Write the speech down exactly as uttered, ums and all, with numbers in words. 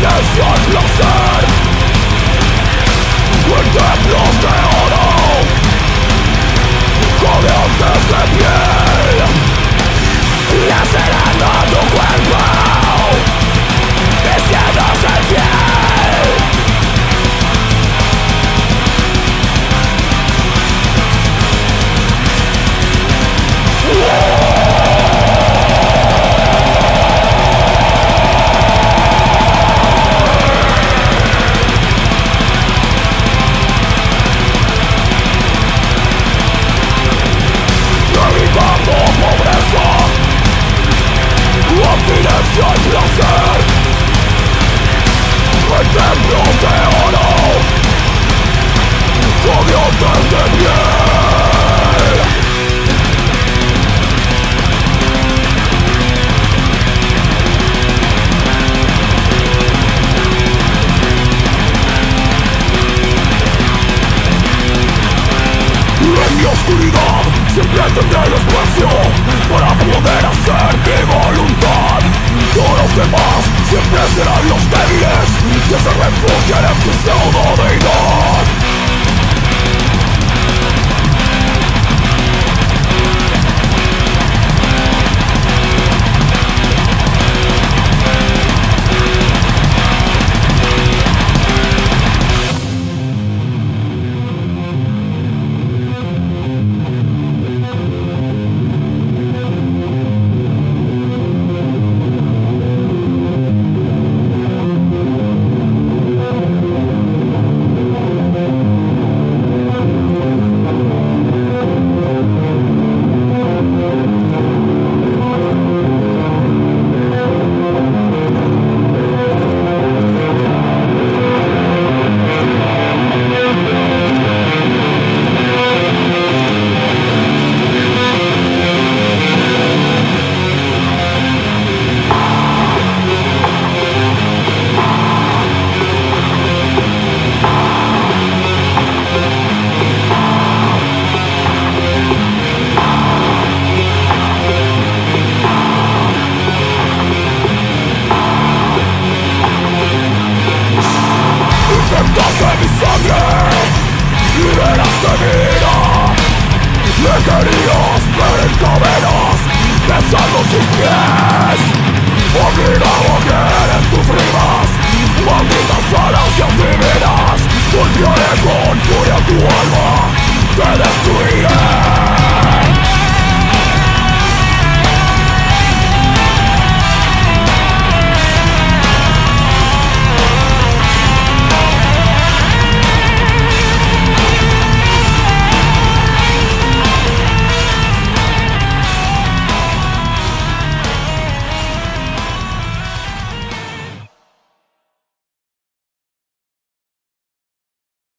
abstinencia al placer, en templos de oro, jadeantes de piel, lacerando tu cuerpo, diciéndose fiel. Abstinencia al placer, en templos de oro, jadeantes de piel. En mi oscuridad siempre tendré el espacio para poder hacer mi voluntad. Todos los demás siempre serán los débiles que se refugian en su pseudo-deidad.